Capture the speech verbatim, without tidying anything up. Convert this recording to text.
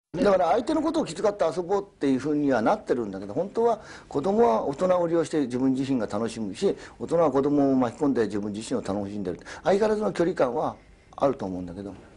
だから相手のことを気遣って遊ぼうっていうふうにはなってるんだけど、本当は子供は大人を利用して自分自身が楽しむし、大人は子供を巻き込んで自分自身を楽しんでる、相変わらずの距離感はあると思うんだけど。